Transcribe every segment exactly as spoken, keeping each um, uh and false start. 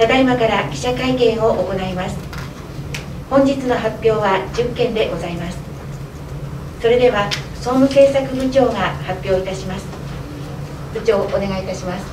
ただいまから記者会見を行います。本日の発表はじゅっけんでございます。それでは総務政策部長が発表いたします。部長、お願いいたします。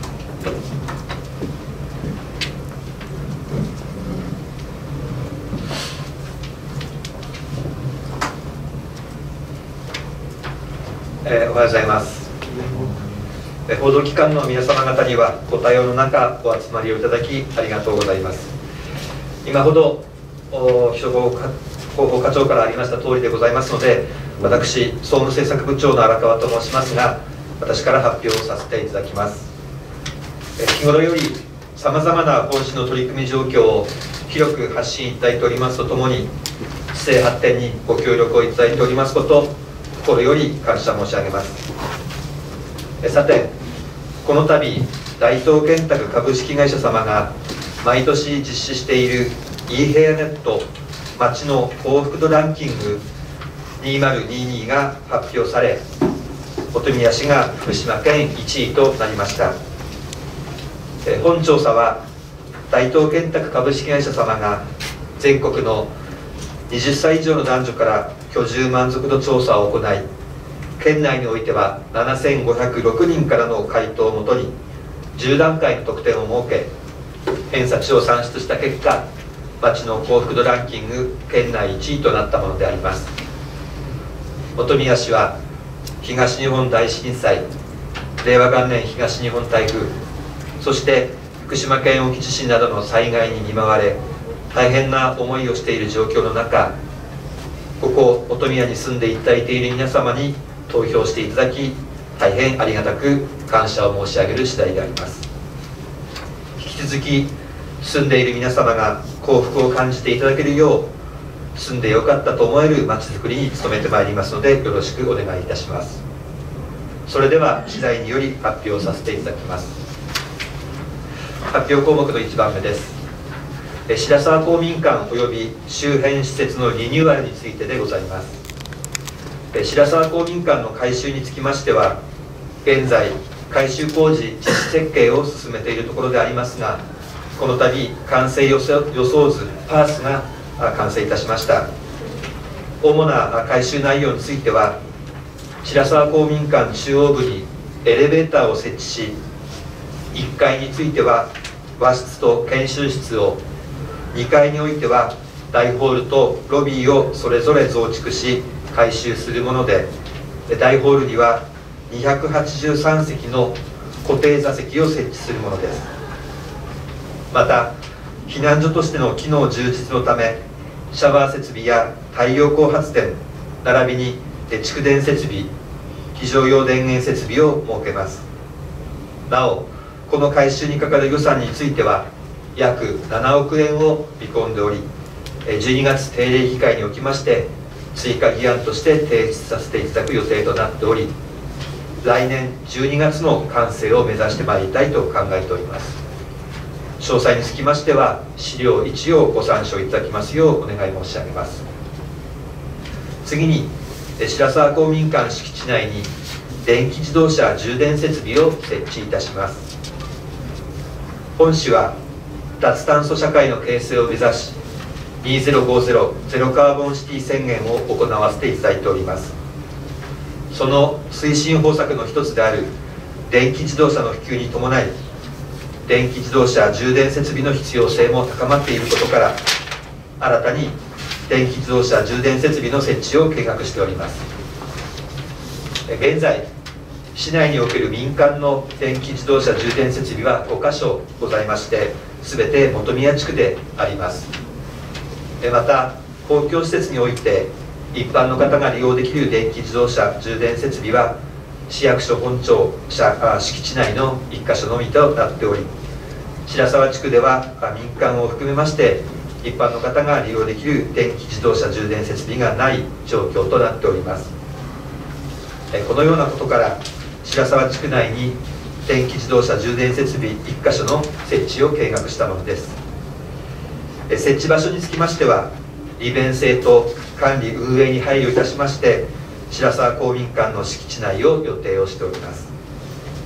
えー、おはようございます。えー、報道機関の皆様方にはご対応の中お集まりをいただきありがとうございます。今ほど秘書広報課長からありました通りでございますので、私総務政策部長の荒川と申しますが、私から発表をさせていただきます。えー、日頃よりさまざまな方針の取り組み状況を広く発信いただいておりますとともに、市政発展にご協力をいただいておりますこと心より感謝申し上げます。えさて、この度大東建託株式会社様が毎年実施している e ヘアネット街の幸福度ランキングにせんにじゅうにが発表され、本宮市が福島県いちいとなりました。え本調査は大東建託株式会社様が全国のはたち以上の男女から居住満足度調査を行い、県内においてはななせんごひゃくろくにんからの回答をもとにじゅうだんかいの得点を設け、偏差値を算出した結果、町の幸福度ランキング県内いちいとなったものであります。本宮市は東日本大震災、令和元年東日本台風、そして福島県沖地震などの災害に見舞われ、大変な思いをしている状況の中、ここ本宮に住んでいただいている皆様に投票していただき、大変ありがたく感謝を申し上げる次第であります。引き続き住んでいる皆様が幸福を感じていただけるよう、住んでよかったと思えるまちづくりに努めてまいりますので、よろしくお願いいたします。それでは次第により発表させていただきます。発表項目のいちばんめです。白沢公民館および周辺施設のリニューアルについてでございます。白沢公民館の改修につきましては、現在改修工事実施設計を進めているところでありますが、この度完成予想図パースが完成いたしました。主な改修内容については、白沢公民館中央部にエレベーターを設置し、いっかいについては和室と研修室を、にかいにおいては大ホールとロビーをそれぞれ増築し改修するもので、大ホールにはにひゃくはちじゅうさんせきの固定座席を設置するものです。また避難所としての機能充実のため、シャワー設備や太陽光発電並びに蓄電設備、非常用電源設備を設けます。なお、この改修にかかる予算については約ななおくえんを見込んでおり、じゅうにがつ定例議会におきまして追加議案として提出させていただく予定となっており、来年じゅうにがつの完成を目指してまいりたいと考えております。詳細につきましては資料いちをご参照いただきますようお願い申し上げます。次に、白沢公民館敷地内に電気自動車充電設備を設置いたします。本市は脱炭素社会の形成を目指し、にせんごじゅうゼロカーボンシティ宣言を行わせていただいております。その推進方策の一つである電気自動車の普及に伴い、電気自動車充電設備の必要性も高まっていることから、新たに電気自動車充電設備の設置を計画しております。現在市内における民間の電気自動車充電設備はごかしょございまして、全て本宮地区であります。また公共施設において一般の方が利用できる電気自動車充電設備は市役所本庁敷地内のいっかしょのみとなっており、白沢地区では民間を含めまして一般の方が利用できる電気自動車充電設備がない状況となっております。このようなことから白沢地区内に電気自動車充電設備いっかしょの設置を計画したものです。設置場所につきましては、利便性と管理運営に配慮いたしまして白沢公民館の敷地内を予定をしております。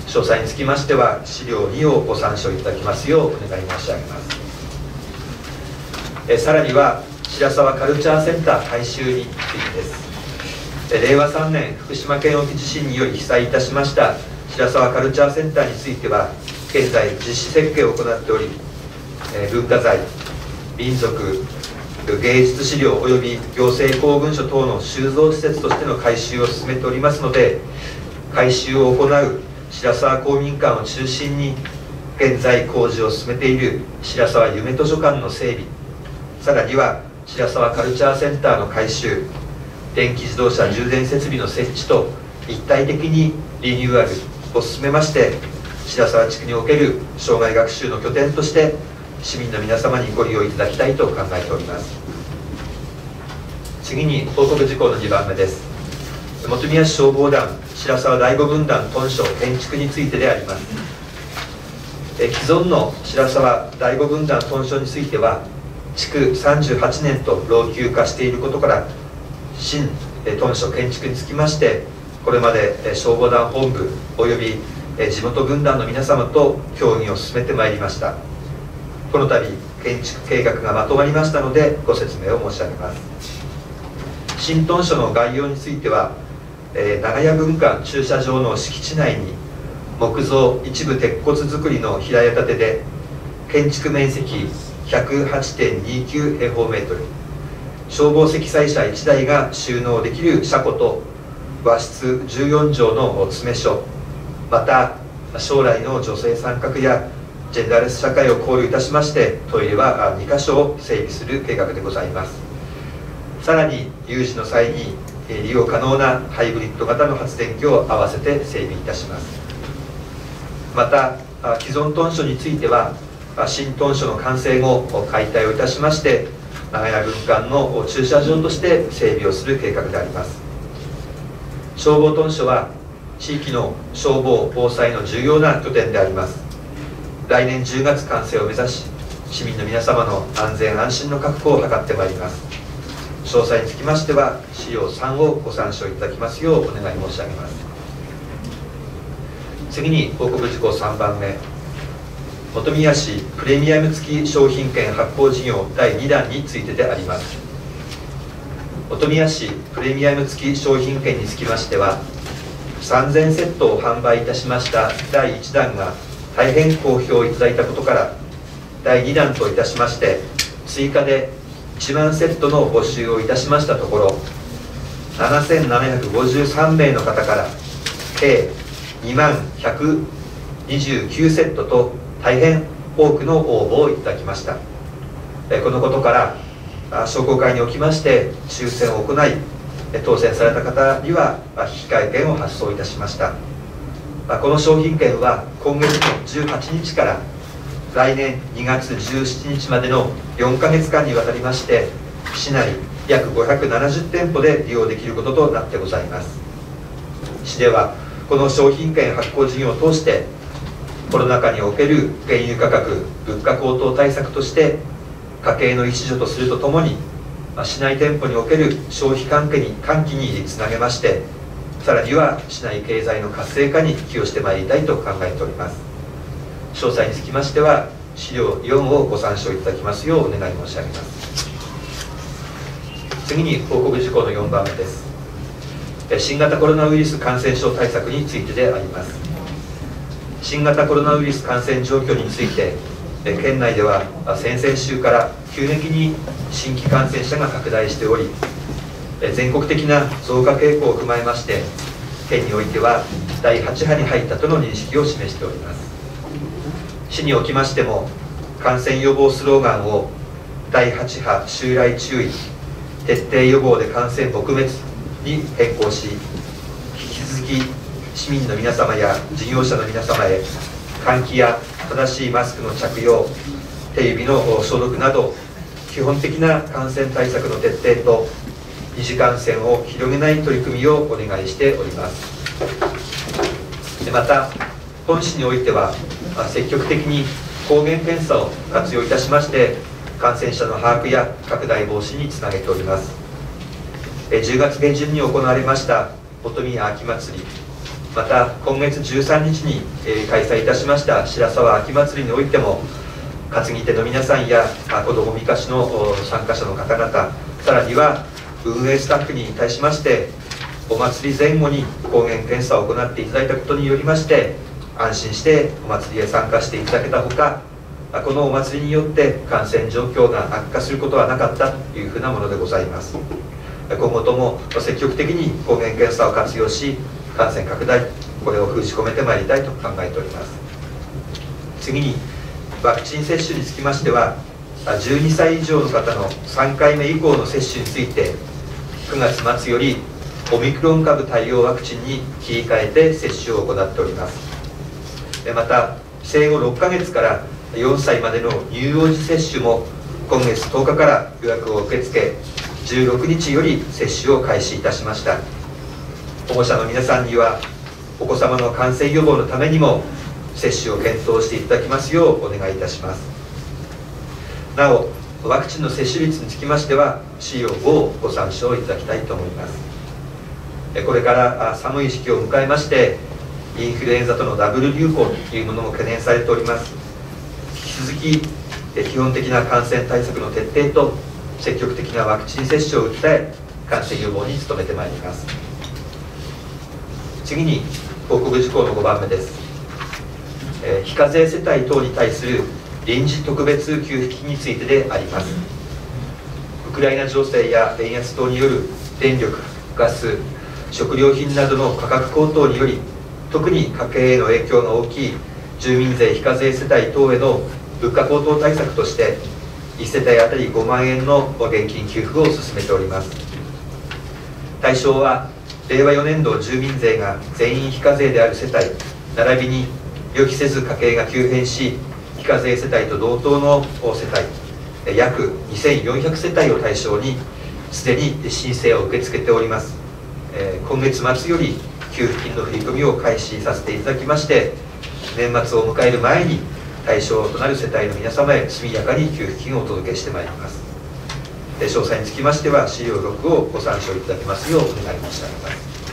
詳細につきましては資料にをご参照いただきますようお願い申し上げます。えさらには白沢カルチャーセンター改修についてです。れいわさんねん福島県沖地震により被災いたしました白沢カルチャーセンターについては現在実施設計を行っており、文化財、民族、芸術資料及び行政公文書等の収蔵施設としての改修を進めておりますので、改修を行う白沢公民館を中心に現在工事を進めている白沢夢図書館の整備、さらには白沢カルチャーセンターの改修、電気自動車充電設備の設置と一体的にリニューアルを進めまして、白沢地区における生涯学習の拠点として市民の皆様にご利用いただきたいと考えております。次に報告事項のにばんめです。本宮市消防団白沢第五分団屯所建築についてであります。え既存の白沢第五分団屯所については築さんじゅうはちねんと老朽化していることから、新屯所建築につきましてこれまで消防団本部および地元軍団の皆様と協議を進めてまいりました。この度建築計画がまとまりましたのでご説明を申し上げます。新屯所の概要については、えー、長屋分館駐車場の敷地内に木造一部鉄骨造りの平屋建てで建築面積 ひゃくはちてんにきゅう 平方メートル、消防積載車いちだいが収納できる車庫と和室じゅうよんじょうの詰め所、また将来の女性参画やジェンダーレス社会を考慮いたしましてトイレはにかしょを整備する計画でございます。さらに有事の際に利用可能なハイブリッド型の発電機を合わせて整備いたします。また既存屯所については新屯所の完成後解体をいたしまして長屋分館の駐車場として整備をする計画であります。消防屯所は地域の消防防災の重要な拠点であります。来年じゅうがつ完成を目指し市民の皆様の安全安心の確保を図ってまいります。詳細につきましては資料さんをご参照いただきますようお願い申し上げます。次に報告事項さんばんめ、本宮市プレミアム付き商品券発行事業だいにだんについてであります。本宮市プレミアム付き商品券につきましてはさんぜんセットを販売いたしましただいいちだんが大変好評いただいたことからだいにだんといたしまして追加でいちまんセットの募集をいたしましたところななせんななひゃくごじゅうさんめいの方から計にまんひゃくにじゅうきゅうセットと大変多くの応募をいただきました。このことから商工会におきまして抽選を行い当選された方には引換券を発送いたしました。この商品券は今月のじゅうはちにちから来年にがつじゅうしちにちまでのよんかげつかんにわたりまして市内約ごひゃくななじゅってんぽで利用できることとなってございます。市ではこの商品券発行事業を通してコロナ禍における原油価格物価高騰対策として家計の一助とするとともに市内店舗における消費喚起に喚起につなげましてさらには市内経済の活性化に寄与してまいりたいと考えております。詳細につきましては資料よんをご参照いただきますようお願い申し上げます。次に報告事項のよんばんめです。新型コロナウイルス感染症対策についてであります。新型コロナウイルス感染状況について県内では先々週から急激に新規感染者が拡大しており全国的な増加傾向を踏まえまして県においてはだいはちはに入ったとの認識を示しております。市におきましても感染予防スローガンをだいはちは襲来注意徹底予防で感染撲滅に変更し引き続き市民の皆様や事業者の皆様へ換気や正しいマスクの着用手指の消毒など基本的な感染対策の徹底と二次感染を広げない取り組みをお願いしております。また本市においては積極的に抗原検査を活用いたしまして感染者の把握や拡大防止につなげております。じゅうがつげんじゅんに行われました本宮秋祭りまた今月じゅうさんにちに開催いたしました白沢秋祭りにおいても、担ぎ手の皆さんや子どもみかしの参加者の方々、さらには運営スタッフに対しまして、お祭り前後に抗原検査を行っていただいたことによりまして、安心してお祭りへ参加していただけたほか、このお祭りによって感染状況が悪化することはなかったというふうなものでございます。今後とも積極的に抗原検査を活用し、感染拡大、これを封じ込めてまいりたいと考えております。次に、ワクチン接種につきましては、じゅうにさい以上の方のさんかいめ以降の接種について、くがつまつよりオミクロン株対応ワクチンに切り替えて接種を行っております。また、生後ろっかげつからよんさいまでの乳幼児接種も今月とおかから予約を受け付け、じゅうろくにちより接種を開始いたしました。保護者の皆さんには、お子様の感染予防のためにも接種を検討していただきますようお願いいたします。なお、ワクチンの接種率につきましては、資料ごをご参照いただきたいと思います。これから寒い時期を迎えまして、インフルエンザとのダブル流行というものも懸念されております。引き続き、基本的な感染対策の徹底と、積極的なワクチン接種を訴え、感染予防に努めてまいります。次に、報告事項のごばんめです。えー、非課税世帯等に対する臨時特別給付金についてであります。ウクライナ情勢や円安等による電力、ガス、食料品などの価格高騰により、特に家計への影響が大きい住民税非課税世帯等への物価高騰対策として、いちせたい当たりごまんえんの現金給付を進めております。対象は、れいわよねんど住民税が全員非課税である世帯、並びに予期せず家計が急変し、非課税世帯と同等の世帯、約にせんよんひゃくせたいを対象に、すでに申請を受け付けております。今月末より給付金の振り込みを開始させていただきまして、年末を迎える前に対象となる世帯の皆様へ速やかに給付金をお届けしてまいります。詳細につきましては、資料ろくをご参照いただきますようお願い申し上げます。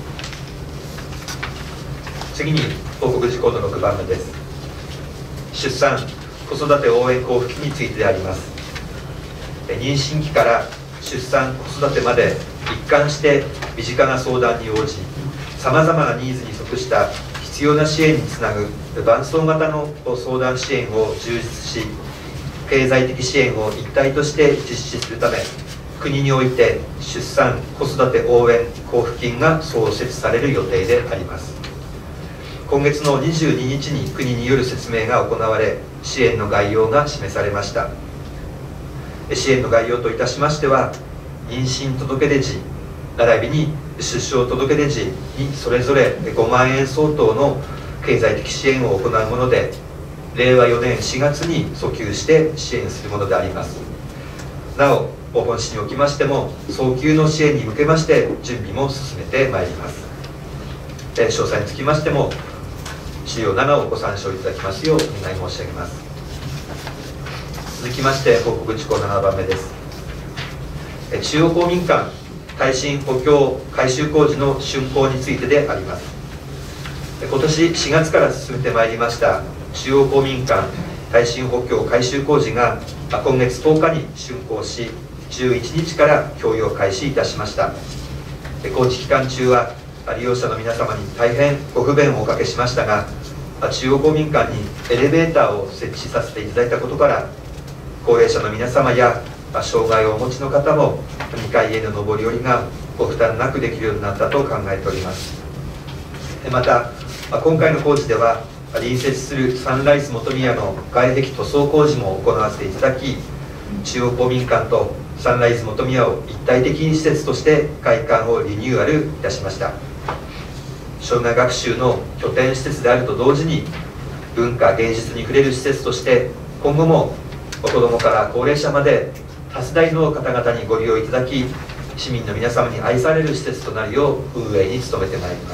次に、報告事項のろくばんめです。出産・子育て応援交付金についてであります。妊娠期から出産・子育てまで一貫して身近な相談に応じ、さまざまなニーズに即した必要な支援につなぐ伴走型の相談支援を充実し、経済的支援を一体として実施するため、国において出産・子育て応援交付金が創設される予定であります。今月のにじゅうににちに国による説明が行われ、支援の概要が示されました。支援の概要といたしましては、妊娠届出時、並びに出生届出時にそれぞれごまんえん相当の経済的支援を行うもので、れいわよねんしがつに訴求して支援するものであります。なお、本市におきましても、早急の支援に向けまして準備も進めてまいります。詳細につきましても、資料ななをご参照いただきますようお願い申し上げます。続きまして、報告事項ななばんめです。中央公民館耐震補強改修工事の竣工についてであります。今年しがつから進めてまいりました中央公民館耐震補強改修工事が今月とおかに竣工し、じゅういちにちから供用開始いたしました。工事期間中は利用者の皆様に大変ご不便をおかけしましたが、中央公民館にエレベーターを設置させていただいたことから、高齢者の皆様や障害をお持ちの方もにかいへの上り下りがご負担なくできるようになったと考えております。また、今回の工事では隣接するサンライズ本宮の外壁塗装工事も行わせていただき、中央公民館とサンライズ本宮を一体的に施設として外観をリニューアルいたしました。障害学習の拠点施設であると同時に、文化芸術に触れる施設として今後も子どもから高齢者まで多世代の方々にご利用いただき、市民の皆様に愛される施設となるよう運営に努めてまいります。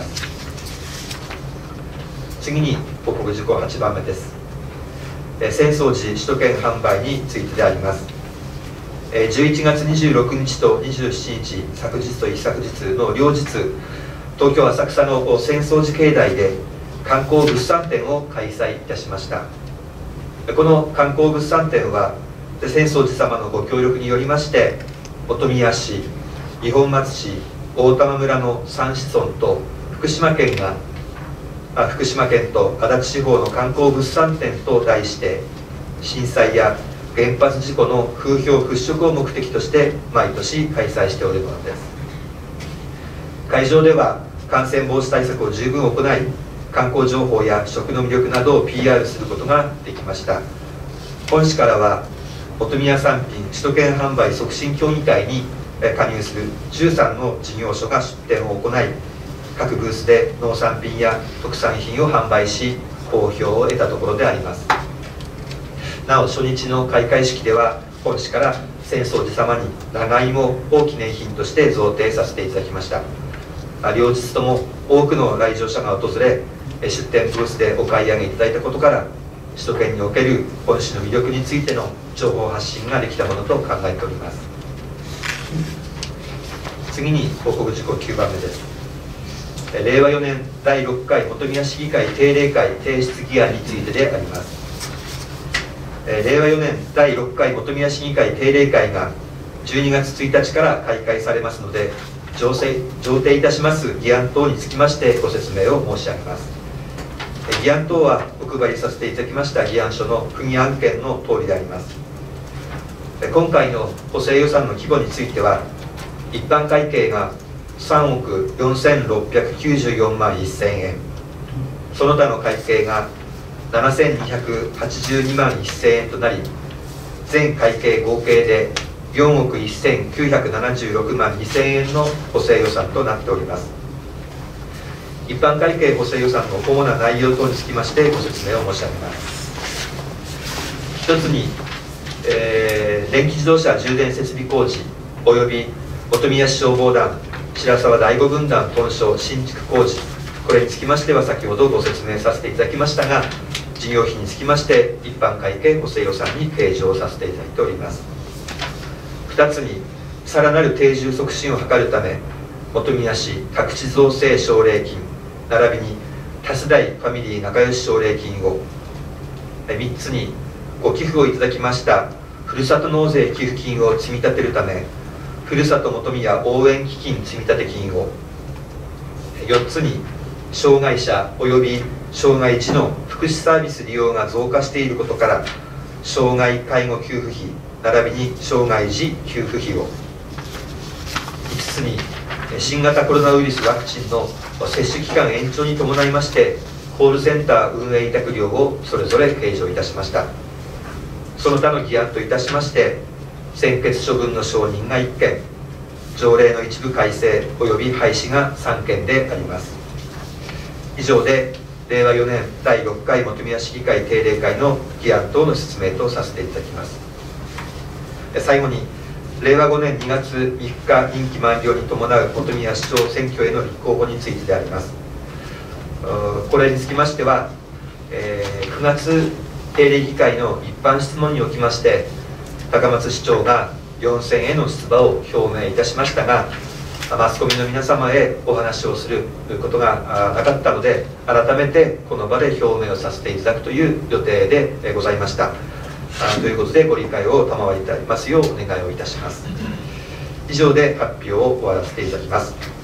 次に報告事項はちばんめです。浅草寺首都圏販売についてであります。じゅういちがつにじゅうろくにちとにじゅうしちにち、昨日と一昨日の両日、 東京浅草の浅草寺境内で観光物産展を開催いたしました。この観光物産展は浅草寺様のご協力によりまして、本宮市、二本松市、大玉村のさん市村と福島県があ福島県と足立地方の観光物産展と題して、震災や原発事故の風評払拭を目的として毎年開催しておるものです。会場では感染防止対策を十分行い、観光情報や食の魅力などを ピーアール することができました。本市からは本宮産品首都圏販売促進協議会に加入するじゅうさんの事業所が出展を行い、各ブースで農産品や特産品を販売し、好評を得たところであります。なお、初日の開会式では本市から浅草寺様に長芋を記念品として贈呈させていただきました。両日とも多くの来場者が訪れ、出店ブースでお買い上げいただいたことから、首都圏における本市の魅力についての情報発信ができたものと考えております。次に報告事項きゅうばんめです。れいわよねんだいろっかい本宮市議会定例会提出議案についてであります。れいわよねんだいろっかい本宮市議会定例会がじゅうにがつついたちから開会されますので、上呈上呈いたします議案等につきましてご説明を申し上げます。議案等はお配りさせていただきました議案書の府議案件の通りであります。今回の補正予算の規模については、一般会計がさんおくよんせんろっぴゃくきゅうじゅうよんまんせんえん、その他の会計がななせんにひゃくはちじゅうにまんせんえんとなり、全会計合計でよんおくせんきゅうひゃくななじゅうろくまんにせんえんの補正予算となっております。一般会計補正予算の主な内容等につきましてご説明を申し上げます。一つに、えー、電気自動車充電設備工事および本宮市消防団白沢第五軍団屯所新築工事、これにつきましては先ほどご説明させていただきましたが、事業費につきまして一般会計補正予算に計上させていただいております。ふたつに、さらなる定住促進を図るため、本宮市宅地造成奨励金並びに多世代ファミリー仲良し奨励金を、みっつに、ご寄付をいただきましたふるさと納税寄付金を積み立てるため、ふるさと本宮応援基金積立金を、よっつに、障害者および障害児の福祉サービス利用が増加していることから、障害介護給付費並びに障害児給付費を、いつつに、新型コロナウイルスワクチンの接種期間延長に伴いましてコールセンター運営委託料をそれぞれ計上いたしました。その他の議案といたしまして、専決処分の承認がいっけん、条例の一部改正及び廃止がさんけんであります。以上でれいわよねんだいろっかい本宮市議会定例会の議案等の説明とさせていただきます。最後に、れいわごねんにがつみっか任期満了に伴う本宮市長選挙への立候補についてであります。これにつきましては、えー、くがつ定例議会の一般質問におきまして、高松市長がよんせんへの出馬を表明いたしましたが、マスコミの皆様へお話をすることがなかったので、改めてこの場で表明をさせていただくという予定でございました。ということで、ご理解を賜りますようお願いをいたします。以上で発表を終わらせていただきます。